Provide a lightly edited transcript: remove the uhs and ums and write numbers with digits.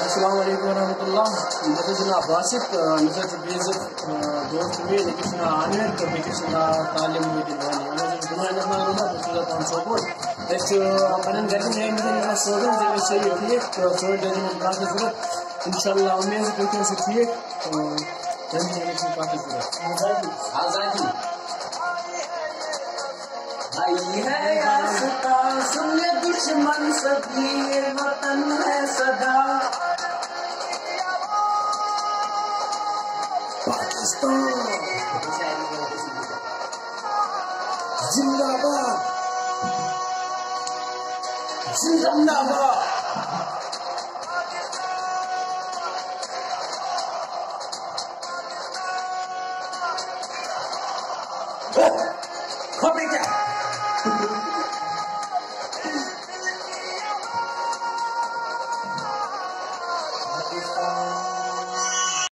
अस्सलाम वालेकुम वरहमतुल्लाह। मैं जनाब वासिफ नजर बेज दोस्त में लेकिन आने तो लेकिन तालीम में दिलवानी मैं दुनिया में मालूम है तो कौन सा बोल ऐसे अपन घर में नहीं सोचो जब से ये ठीक तो छोड़ दे जो बात है इंशाल्लाह उम्मीद है कि से ठीक तो जल्दी जल्दी बात करो आजादी आई है आस्था सुन ले दुश्मन सभी वतन है सदा पाकिस्तान जिंदाबाद जिंदाबाद।